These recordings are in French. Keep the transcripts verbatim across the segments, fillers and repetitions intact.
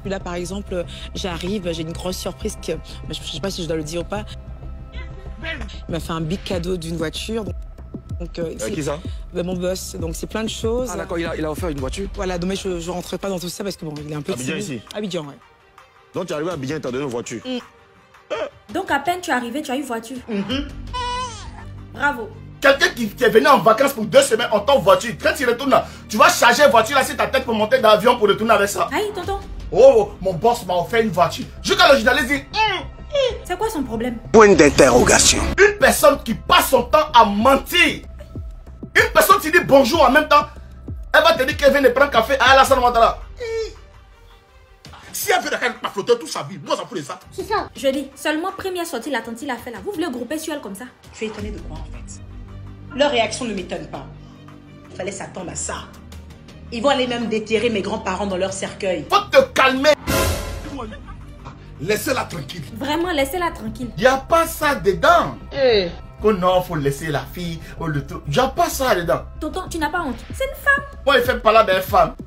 Puis là, par exemple, j'arrive, j'ai une grosse surprise que je ne sais pas si je dois le dire ou pas. Il m'a fait un big cadeau d'une voiture. Donc, euh, euh, qui ça? Ben, mon boss. Donc c'est plein de choses. Ah d'accord, il a, il a offert une voiture? Voilà, donc je ne rentrerai pas dans tout ça parce que bon, il est un peu... Abidjan ici? Abidjan, ouais. Donc tu es arrivé à Abidjan et tu as donné une voiture? Mm. Donc à peine tu es arrivé, tu as eu voiture. Mm-hmm. Bravo. Quelqu'un qui, qui est venu en vacances pour deux semaines en ton voiture, quand il retourne là, tu vas charger la voiture là sur ta tête pour monter dans l'avion pour retourner avec ça. Aïe, tonton. Oh, mon boss m'a offert une voiture. Jusqu'à le journaliste dit, hum, c'est quoi son problème? Point d'interrogation. Une personne qui passe son temps à mentir. Une personne qui dit bonjour en même temps, elle va te dire qu'elle vient de prendre café à Alassane Ouattara. Si elle veut qu'elle m'a flotté toute sa vie, moi ça fout de ça. C'est ça. Je dis, seulement première sortie, la tante l'a fait là. Vous voulez grouper sur elle comme ça? Tu es étonné de quoi en fait? Leur réaction ne m'étonne pas. Il fallait s'attendre à ça. Ils vont aller même déterrer mes grands-parents dans leur cercueil. Faut te calmer. Laissez-la tranquille. Vraiment, laissez-la tranquille. Il n'y a pas ça dedans. Eh. Que non, faut laisser la fille. Oh, le truc. Il n'y a pas ça dedans. Tonton, tu n'as pas honte. C'est une femme. Moi, il fait pas là des femmes.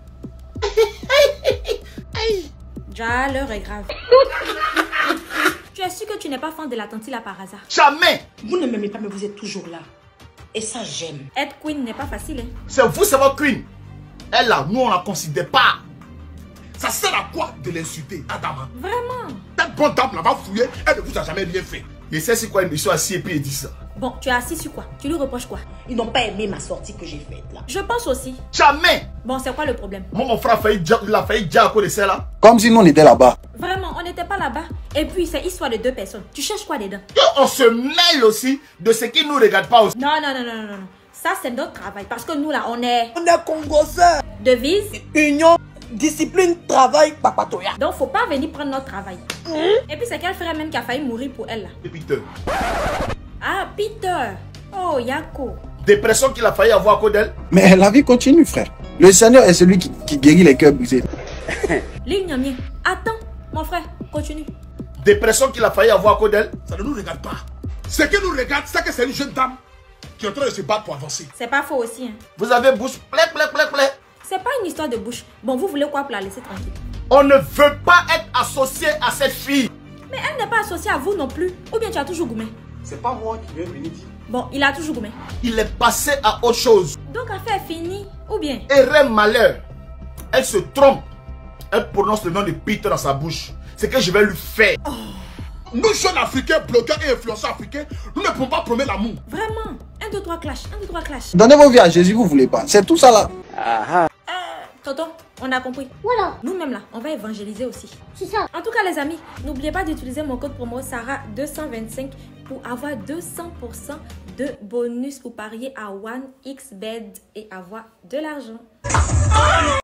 Déjà, l'heure est grave. Tu es sûr que tu n'es pas fan de la tante là par hasard? Jamais. Vous ne m'aimez pas, mais vous êtes toujours là. Et ça, j'aime. Être queen n'est pas facile, hein? C'est vous, c'est votre queen. Elle là, nous, on la considère pas. Ça sert à quoi de l'insulter, Adama? Vraiment? Cette bonne dame là va fouiller, elle ne vous a jamais rien fait. Et c'est c'est quoi une mission assis et puis il dit ça. Bon, tu es assis sur quoi? Tu lui reproches quoi? Ils n'ont pas aimé ma sortie que j'ai faite là. Je pense aussi. Jamais. Bon, c'est quoi le problème? Moi, mon frère a failli dire, il a failli dire à cause de ça là. Comme si nous on était là-bas. Vraiment, on n'était pas là-bas. Et puis, c'est histoire de deux personnes. Tu cherches quoi dedans? On se mêle aussi de ce qui ne nous regarde pas aussi. Non, non, non, non, non, non. Ça, c'est notre travail. Parce que nous, là, on est... On est Congolais. Devise. Union, discipline, travail, papatoya. Donc, faut pas venir prendre notre travail. Mmh. Et puis, c'est quel frère même qui a failli mourir pour elle, là? Et Peter. Ah, Peter. Oh, Yako. Dépression qu'il a failli avoir à cause d'elle. Mais la vie continue, frère. Le Seigneur est celui qui, qui guérit les cœurs brisés. Lignamien, attends, mon frère, continue. Dépression qu'il a failli avoir à cause d'elle. Ça ne nous regarde pas. Ce qui nous regarde, c'est que c'est une jeune dame qui est en train de se battre pour avancer. C'est pas faux aussi, hein. Vous avez bouche plé, plé, plé, plé. C'est pas une histoire de bouche. Bon, vous voulez quoi pour la laisser tranquille? On ne veut pas être associé à cette fille. Mais elle n'est pas associée à vous non plus. Ou bien tu as toujours goumé? C'est pas moi qui viens venir dire. Bon, il a toujours goumé. Il est passé à autre chose. Donc affaire est finie. Ou bien? Erreur malheur. Elle se trompe. Elle prononce le nom de Peter dans sa bouche. C'est que je vais lui faire. Oh. Nous, jeunes Africains, blogueurs et influenceurs africains, nous ne pouvons pas promettre l'amour. Vraiment? Un, deux, trois clash. Un, deux, trois clash. Donnez vos vies à Jésus, vous voulez pas. C'est tout ça là. Ah ah. Euh, tonton, on a compris. Voilà. Nous-mêmes là, on va évangéliser aussi. C'est ça. En tout cas, les amis, n'oubliez pas d'utiliser mon code promo Sarah deux cent vingt-cinq pour avoir deux cents pour cent de bonus ou parier à one x bet et avoir de l'argent.